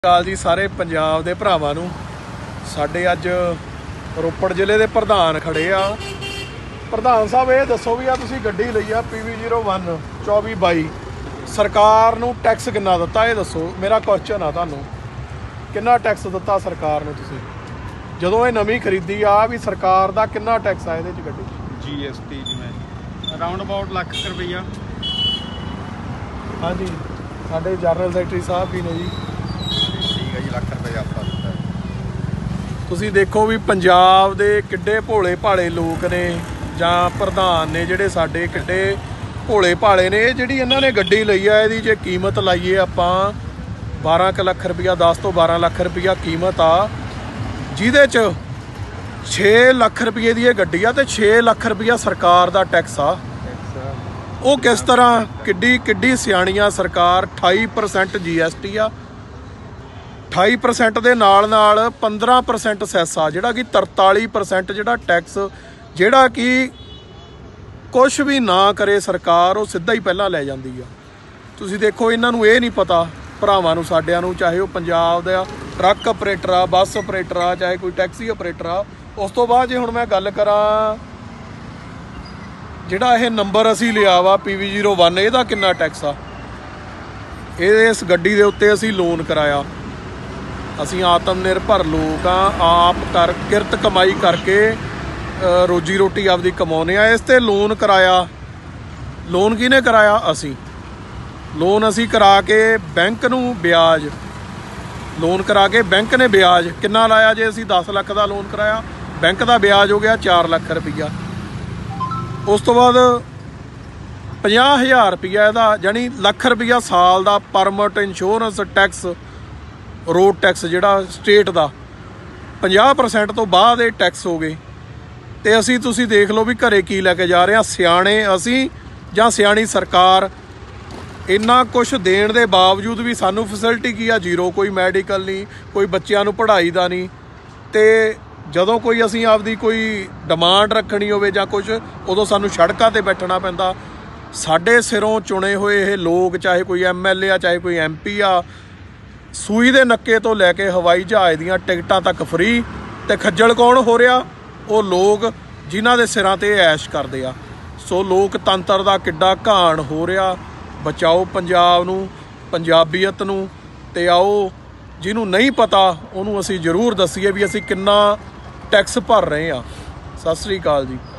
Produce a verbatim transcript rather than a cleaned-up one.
ਕਾਲ ਜੀ ਸਾਰੇ ਪੰਜਾਬ ਦੇ ਭਰਾਵਾਂ ਨੂੰ। ਸਾਡੇ ਅੱਜ ਰੋਪੜ ਜ਼ਿਲ੍ਹੇ ਦੇ ਪ੍ਰਧਾਨ ਖੜੇ ਆ। ਪ੍ਰਧਾਨ ਸਾਹਿਬ ਇਹ ਦੱਸੋ ਵੀ ਆ ਤੁਸੀਂ ਗੱਡੀ ਲਈ ਆ ਪੀ ਵੀ ਜ਼ੀਰੋ ਵਨ ਚੌਵੀ ਬਾਈ, ਸਰਕਾਰ ਨੂੰ ਟੈਕਸ ਕਿੰਨਾ ਦਿੱਤਾ ਇਹ ਦੱਸੋ। ਮੇਰਾ ਕੁਐਸਚਨ ਆ ਤੁਹਾਨੂੰ, ਕਿੰਨਾ ਟੈਕਸ ਦਿੱਤਾ ਸਰਕਾਰ ਨੂੰ ਤੁਸੀਂ ਜਦੋਂ ਇਹ ਨਵੀਂ ਖਰੀਦੀ ਆ? ਵੀ ਸਰਕਾਰ ਦਾ ਕਿੰਨਾ ਟੈਕਸ ਆ ਇਹਦੇ 'ਚ ਗੱਡੀ? ਜੀ ਐਸ ਟੀ ਜਿਵੇਂ ਅਰਾਊਂਡ ਅਬਾਊਟ ਲੱਖ ਰੁਪਈਆ। ਹਾਂਜੀ, ਸਾਡੇ ਜਨਰਲ ਸੈਕਟਰੀ ਸਾਹਿਬ ਵੀ ਨੇ ਜੀ। ਠੀਕ ਹੈ ਜੀ, ਲੱਖ ਰੁਪਏ ਆਪਾਂ ਦਿੱਤਾ। ਤੁਸੀਂ ਦੇਖੋ ਵੀ ਪੰਜਾਬ ਦੇ ਕਿੱਡੇ ਭੋਲੇ ਭਾਲੇ ਲੋਕ ਨੇ ਜਾਂ ਪ੍ਰਧਾਨ ਨੇ ਜਿਹੜੇ ਸਾਡੇ ਕਿੱਡੇ ਭੋਲੇ ਭਾਲੇ ਨੇ। ਇਹ ਜਿਹੜੀ ਇਹਨਾਂ ਨੇ ਗੱਡੀ ਲਈ ਆ ਇਹਦੀ ਜੇ ਕੀਮਤ ਲਾਈਏ ਆਪਾਂ ਬਾਰਾਂ ਕੁ ਲੱਖ ਰੁਪਈਆ, ਦਸ ਤੋਂ ਬਾਰਾਂ ਲੱਖ ਰੁਪਈਆ ਕੀਮਤ ਆ, ਜਿਹਦੇ 'ਚ ਛੇ ਲੱਖ ਰੁਪਈਏ ਦੀ ਇਹ ਗੱਡੀ ਆ ਤੇ ਛੇ ਲੱਖ ਰੁਪਈਆ ਸਰਕਾਰ ਦਾ ਟੈਕਸ ਆ। ਉਹ ਕਿਸ ਤਰ੍ਹਾਂ ਕਿੱਡੀ ਕਿੱਡੀ ਸਿਆਣੀਆਂ ਸਰਕਾਰ। ਅਠਾਈ ਪਰਸੈਂਟ ਜੀ ਐਸ ਟੀ ਆ, ਅਠਾਈ ਪਰਸੈਂਟ ਦੇ ਨਾਲ ਨਾਲ ਪੰਦਰਾਂ ਪਰਸੈਂਟ ਸੈਸ ਆ, ਜਿਹੜਾ ਕਿ ਤਰਤਾਲੀ ਪਰਸੈਂਟ ਜਿਹੜਾ ਟੈਕਸ, ਜਿਹੜਾ ਕਿ ਕੁਛ ਵੀ ਨਾ ਕਰੇ ਸਰਕਾਰ, ਉਹ ਸਿੱਧਾ ਹੀ ਪਹਿਲਾਂ ਲੈ ਜਾਂਦੀ ਆ। ਤੁਸੀਂ ਦੇਖੋ ਇਹਨਾਂ ਨੂੰ ਇਹ ਨਹੀਂ ਪਤਾ, ਭਰਾਵਾਂ ਨੂੰ ਸਾਡਿਆਂ ਨੂੰ, ਚਾਹੇ ਉਹ ਪੰਜਾਬ ਦਾ ਟਰੱਕ ਆਪਰੇਟਰ ਆ, ਬੱਸ ਆਪਰੇਟਰ ਆ, ਚਾਹੇ ਕੋਈ ਟੈਕਸੀ ਆਪਰੇਟਰ ਆ। ਉਸ ਤੋਂ ਬਾਅਦ ਜੇ ਹੁਣ ਮੈਂ ਗੱਲ ਕਰਾਂ ਜਿਹੜਾ ਇਹ ਨੰਬਰ ਅਸੀਂ ਲਿਆ ਵਾ ਪੀ ਵੀ ਜ਼ੀਰੋ ਵਨ, ਇਹਦਾ ਕਿੰਨਾ ਟੈਕਸ ਆ? ਇਹ ਇਸ ਗੱਡੀ ਦੇ ਉੱਤੇ ਅਸੀਂ ਲੋਨ ਕਰਾਇਆ। ਅਸੀਂ ਆਤਮ ਨਿਰਭਰ ਲੋਕ ਆ, ਆਪ ਕਰ ਕਿਰਤ ਕਮਾਈ ਕਰਕੇ ਰੋਜੀ ਰੋਟੀ ਆਪਦੀ ਕਮਾਉਂਦੇ ਆ। ਇਸ ਤੇ ਲੋਨ ਕਰਾਇਆ। ਲੋਨ ਕਿਹਨੇ ਕਰਾਇਆ? ਅਸੀਂ। ਲੋਨ ਅਸੀਂ ਕਰਾ ਕੇ ਬੈਂਕ ਨੂੰ ਵਿਆਜ, ਲੋਨ ਕਰਾ ਕੇ ਬੈਂਕ ਨੇ ਵਿਆਜ ਕਿੰਨਾ ਲਾਇਆ? ਜੇ ਅਸੀਂ ਦਸ ਲੱਖ ਦਾ ਲੋਨ ਕਰਾਇਆ, ਬੈਂਕ ਦਾ ਵਿਆਜ ਹੋ ਗਿਆ ਚਾਰ ਲੱਖ ਰੁਪਈਆ। ਉਸ ਤੋਂ ਬਾਅਦ ਪੰਜਾਹ ਹਜ਼ਾਰ ਰੁਪਈਆ ਇਹਦਾ, ਜਾਣੀ ਲੱਖ ਰੁਪਈਆ ਸਾਲ ਦਾ permit, insurance, tax, road tax ਜਿਹੜਾ ਸਟੇਟ ਦਾ, ਪੰਜਾਹ ਪਰਸੈਂਟ ਤੋਂ ਬਾਅਦ ਇਹ ਟੈਕਸ ਹੋ ਗਏ। ਤੇ ਅਸੀਂ ਤੁਸੀਂ ਦੇਖ ਲਓ ਵੀ ਘਰੇ ਕੀ ਲੈ ਕੇ ਜਾ ਰਹੇ ਹਾਂ। ਸਿਆਣੇ ਅਸੀਂ ਜਾਂ ਸਿਆਣੀ ਸਰਕਾਰ? ਇੰਨਾ ਕੁਛ ਦੇਣ ਦੇ ਬਾਵਜੂਦ ਵੀ ਸਾਨੂੰ ਫੈਸਿਲਿਟੀ ਕੀ ਆ? ਜ਼ੀਰੋ। ਕੋਈ ਮੈਡੀਕਲ ਨਹੀਂ, ਕੋਈ ਬੱਚਿਆਂ ਨੂੰ ਪੜ੍ਹਾਈ ਦਾ ਨਹੀਂ। ਤੇ ਜਦੋਂ ਕੋਈ ਅਸੀਂ ਆਪਦੀ ਕੋਈ ਡਿਮਾਂਡ ਰੱਖਣੀ ਹੋਵੇ ਜਾਂ ਕੁਛ, ਉਦੋਂ ਸਾਨੂੰ ਸੜਕਾਂ 'ਤੇ ਬੈਠਣਾ ਪੈਂਦਾ। ਸਾਡੇ ਸਿਰੋਂ ਚੁਣੇ ਹੋਏ ਇਹ ਲੋਕ, ਚਾਹੇ ਕੋਈ ਐਮ ਐਲ ਏ ਆ, ਚਾਹੇ ਕੋਈ ਐਮ ਪੀ ਆ, ਸੂਈ ਦੇ ਨੱਕੇ ਤੋਂ ਲੈ ਕੇ ਹਵਾਈ ਜਹਾਜ਼ ਦੀਆਂ ਟਿਕਟਾਂ ਤੱਕ ਫ੍ਰੀ। ਤੇ ਖੱਜਲ ਕੌਣ ਹੋ ਰਿਹਾ? ਉਹ ਲੋਕ ਜਿਨ੍ਹਾਂ ਦੇ ਸਿਰਾਂ 'ਤੇ ਐਸ਼ ਕਰਦੇ ਆ। ਸੋ ਲੋਕਤੰਤਰ ਦਾ ਕਿੱਡਾ ਘਾਣ ਹੋ ਰਿਹਾ। ਬਚਾਓ ਪੰਜਾਬ ਨੂੰ, ਪੰਜਾਬੀਅਤ ਨੂੰ। ਤੇ ਆਓ ਜਿਹਨੂੰ ਨਹੀਂ ਪਤਾ ਉਹਨੂੰ ਅਸੀਂ ਜ਼ਰੂਰ ਦੱਸੀਏ ਵੀ ਅਸੀਂ ਕਿੰਨਾ ਟੈਕਸ ਭਰ ਰਹੇ ਹਾਂ। ਸਤਿ ਸ੍ਰੀ ਅਕਾਲ ਜੀ।